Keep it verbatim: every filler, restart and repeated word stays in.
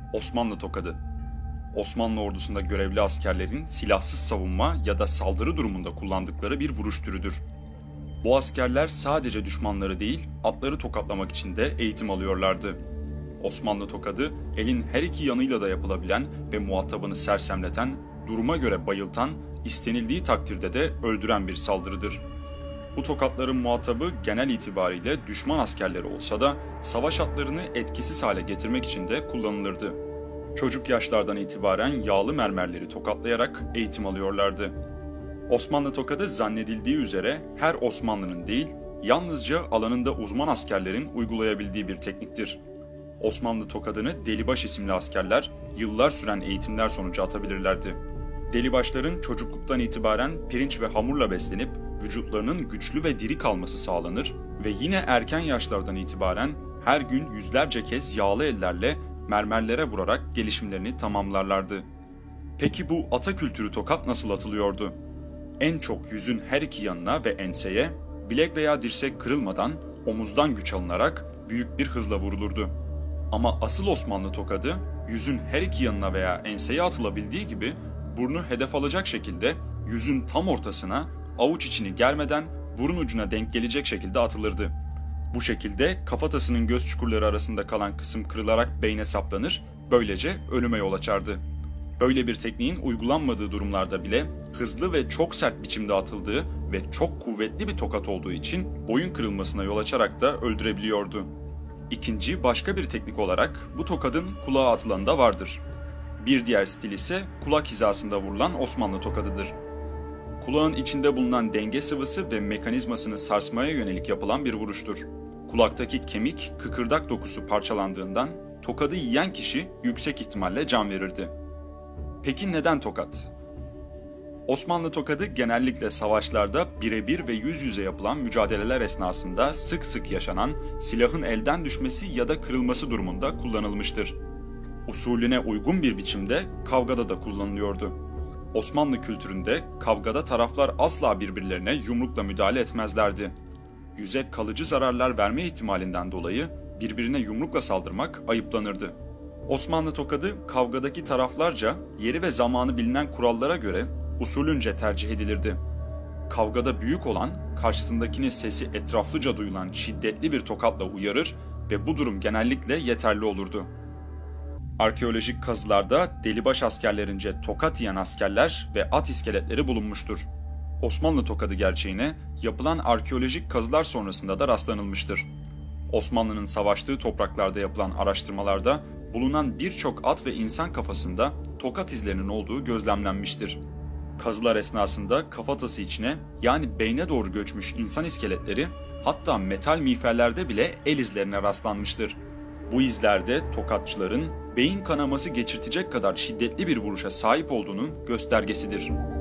Osmanlı tokadı. Osmanlı ordusunda görevli askerlerin silahsız savunma ya da saldırı durumunda kullandıkları bir vuruş türüdür. Bu askerler sadece düşmanları değil, atları tokatlamak için de eğitim alıyorlardı. Osmanlı tokadı, elin her iki yanıyla da yapılabilen ve muhatabını sersemleten, duruma göre bayıltan, istenildiği takdirde de öldüren bir saldırıdır. Bu tokatların muhatabı genel itibariyle düşman askerleri olsa da savaş atlarını etkisiz hale getirmek için de kullanılırdı. Çocuk yaşlardan itibaren yağlı mermerleri tokatlayarak eğitim alıyorlardı. Osmanlı tokadı zannedildiği üzere her Osmanlı'nın değil, yalnızca alanında uzman askerlerin uygulayabildiği bir tekniktir. Osmanlı tokadını Delibaş isimli askerler yıllar süren eğitimler sonucu atabilirlerdi. Delibaşların çocukluktan itibaren pirinç ve hamurla beslenip vücutlarının güçlü ve diri kalması sağlanır ve yine erken yaşlardan itibaren her gün yüzlerce kez yağlı ellerle mermerlere vurarak gelişimlerini tamamlarlardı. Peki bu ata kültürü tokat nasıl atılıyordu? En çok yüzün her iki yanına ve enseye, bilek veya dirsek kırılmadan omuzdan güç alınarak büyük bir hızla vurulurdu. Ama asıl Osmanlı tokadı, yüzün her iki yanına veya enseye atılabildiği gibi burnu hedef alacak şekilde yüzün tam ortasına, avuç içini germeden burun ucuna denk gelecek şekilde atılırdı. Bu şekilde kafatasının göz çukurları arasında kalan kısım kırılarak beyne saplanır, böylece ölüme yol açardı. Böyle bir tekniğin uygulanmadığı durumlarda bile hızlı ve çok sert biçimde atıldığı ve çok kuvvetli bir tokat olduğu için boyun kırılmasına yol açarak da öldürebiliyordu. İkinci başka bir teknik olarak bu tokadın kulağa atılanı da vardır. Bir diğer stil ise kulak hizasında vurulan Osmanlı tokadıdır. Kulağın içinde bulunan denge sıvısı ve mekanizmasını sarsmaya yönelik yapılan bir vuruştur. Kulaktaki kemik, kıkırdak dokusu parçalandığından tokadı yiyen kişi yüksek ihtimalle can verirdi. Peki neden tokat? Osmanlı tokadı genellikle savaşlarda birebir ve yüz yüze yapılan mücadeleler esnasında sık sık yaşanan silahın elden düşmesi ya da kırılması durumunda kullanılmıştır. Usulüne uygun bir biçimde kavgada da kullanılıyordu. Osmanlı kültüründe kavgada taraflar asla birbirlerine yumrukla müdahale etmezlerdi. Yüze kalıcı zararlar verme ihtimalinden dolayı birbirine yumrukla saldırmak ayıplanırdı. Osmanlı tokadı kavgadaki taraflarca yeri ve zamanı bilinen kurallara göre usulünce tercih edilirdi. Kavgada büyük olan karşısındakinin sesi etraflıca duyulan şiddetli bir tokatla uyarır ve bu durum genellikle yeterli olurdu. Arkeolojik kazılarda Delibaş askerlerince tokat yiyen askerler ve at iskeletleri bulunmuştur. Osmanlı tokadı gerçeğine yapılan arkeolojik kazılar sonrasında da rastlanılmıştır. Osmanlı'nın savaştığı topraklarda yapılan araştırmalarda bulunan birçok at ve insan kafasında tokat izlerinin olduğu gözlemlenmiştir. Kazılar esnasında kafatası içine yani beyne doğru göçmüş insan iskeletleri, hatta metal miğferlerde bile el izlerine rastlanmıştır. Bu izlerde tokatçıların beyin kanaması geçirtecek kadar şiddetli bir vuruşa sahip olduğunun göstergesidir.